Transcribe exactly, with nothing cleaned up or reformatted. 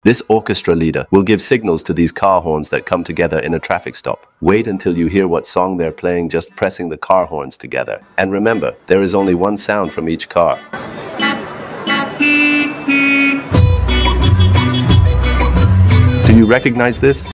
This orchestra leader will give signals to these car horns that come together in a traffic stop. Wait until you hear what song they're playing, just pressing the car horns together. And remember, there is only one sound from each car. Do you recognize this?